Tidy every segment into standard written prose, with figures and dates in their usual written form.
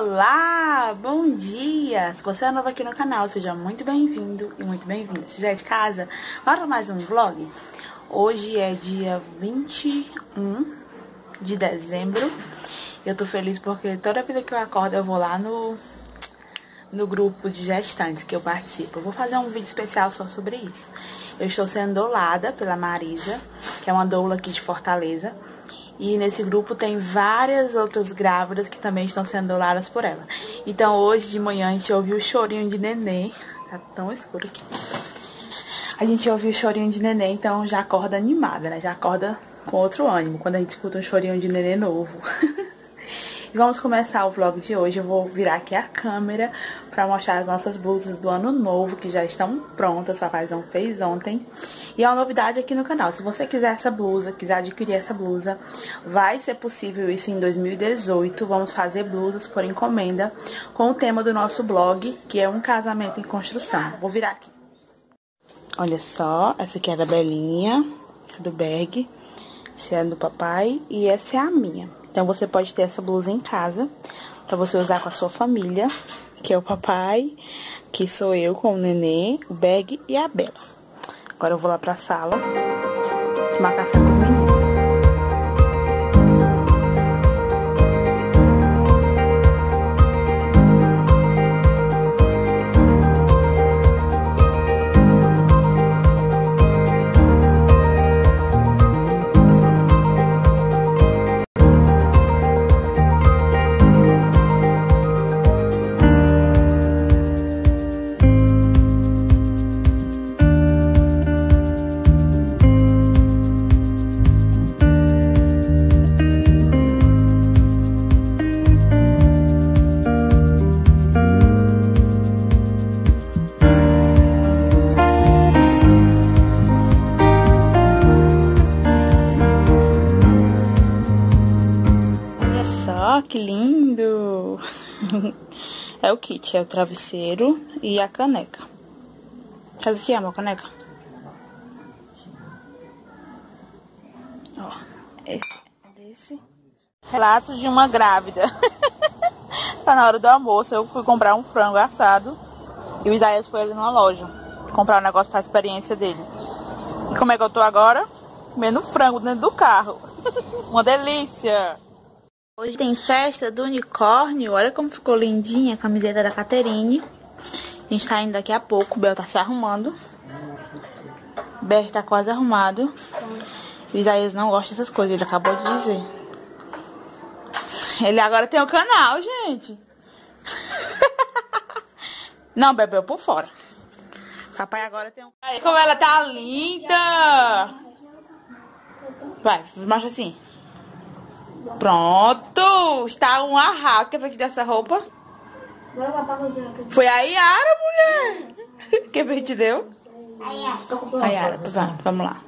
Olá, bom dia! Se você é novo aqui no canal, seja muito bem-vindo e muito bem-vinda. Se já é de casa, bora mais um vlog. Hoje é dia 21 de dezembro. Eu tô feliz porque toda vida que eu acordo eu vou lá no grupo de gestantes que eu participo. Eu vou fazer um vídeo especial só sobre isso. Eu estou sendo doulada pela Marisa, que é uma doula aqui de Fortaleza. E nesse grupo tem várias outras grávidas que também estão sendo douladas por ela. Então hoje de manhã a gente ouviu o chorinho de neném. Tá tão escuro aqui. A gente ouviu o chorinho de neném, então já acorda animada, né? Já acorda com outro ânimo quando a gente escuta um chorinho de neném novo. E vamos começar o vlog de hoje. Eu vou virar aqui a câmera pra mostrar as nossas blusas do ano novo, que já estão prontas. O papazão fez ontem. E é uma novidade aqui no canal. Se você quiser essa blusa, quiser adquirir essa blusa, vai ser possível isso em 2018. Vamos fazer blusas por encomenda com o tema do nosso blog, que é um casamento em construção. Vou virar aqui. Olha só, essa aqui é da Belinha, do Berg. Essa é do papai e essa é a minha. Então, você pode ter essa blusa em casa, pra você usar com a sua família, que é o papai, que sou eu com o nenê, o Beg e a Bela. Agora eu vou lá pra sala, tomar café com os meninos. Que lindo! É o kit, é o travesseiro e a caneca. Faz aqui, amor, a caneca. Ó, esse é desse. Relatos de uma grávida. Tá na hora do almoço, eu fui comprar um frango assado e o Isaías foi ali numa loja comprar um negócio pra experiência dele. E como é que eu tô agora? Comendo frango dentro do carro. Uma delícia! Hoje tem festa do unicórnio. Olha como ficou lindinha a camiseta da Caterine. A gente tá indo daqui a pouco. O Bel tá se arrumando. O Berg tá quase arrumado. O Isaías não gosta dessas coisas, ele acabou de dizer. Ele agora tem o canal, gente. Não, Bebel, por fora. Papai agora tem um... Aí, como ela tá linda. Vai, mostra assim. Pronto! Está um arraso. Quem foi que deu essa roupa? Foi a Yara, mulher! Quem foi que te deu? A Yara. Vamos lá.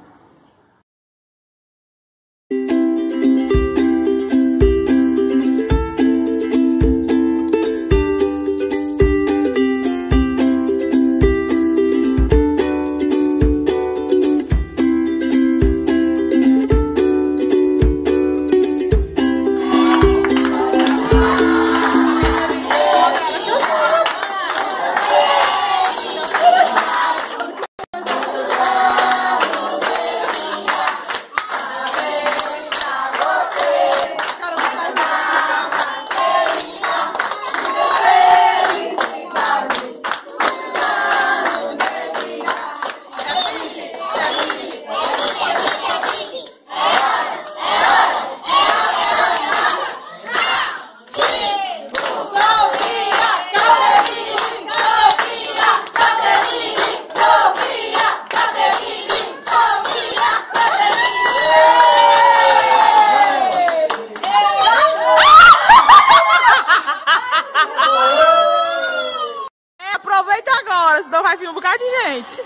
Senão vai vir um bocado de gente.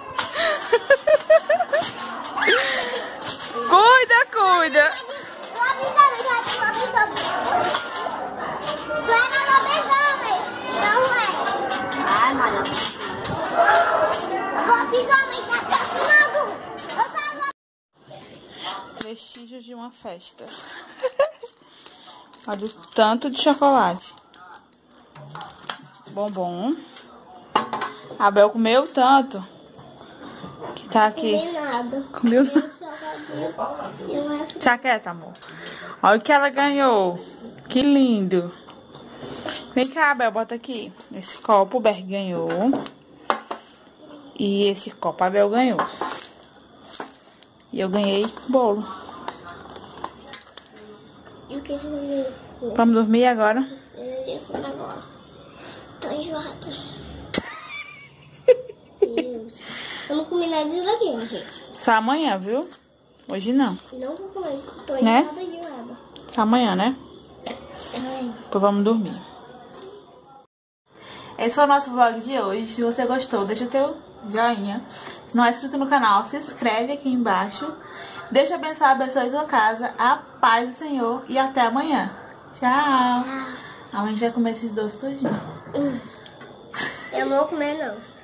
Cuida, cuida. Ai, mãe. de uma festa. Olha o tanto de chocolate. bombom. A Bel comeu tanto que tá aqui. Comi nada. Comeu nada. Eu Fica quieta, amor. Olha o que ela ganhou. Que lindo. Vem cá, Bel, bota aqui. Esse copo o Berg ganhou. E esse copo a Bel ganhou. E eu ganhei bolo. E o que eu ganhei? Vamos dormir agora? Agora. Tô enjoada. Eu não comi nada disso daqui, gente. Só amanhã, viu? Hoje não. Não vou comer. Tô Né? enjoada. Só amanhã, né? Então vamos dormir. Esse foi o nosso vlog de hoje. Se você gostou, deixa teu joinha. Se não é inscrito no canal, se inscreve aqui embaixo. Deixa abençoe a tua casa. A paz do Senhor. E até amanhã. Tchau. Amanhã a gente vai comer esses doces tudinho. Eu não vou comer, não.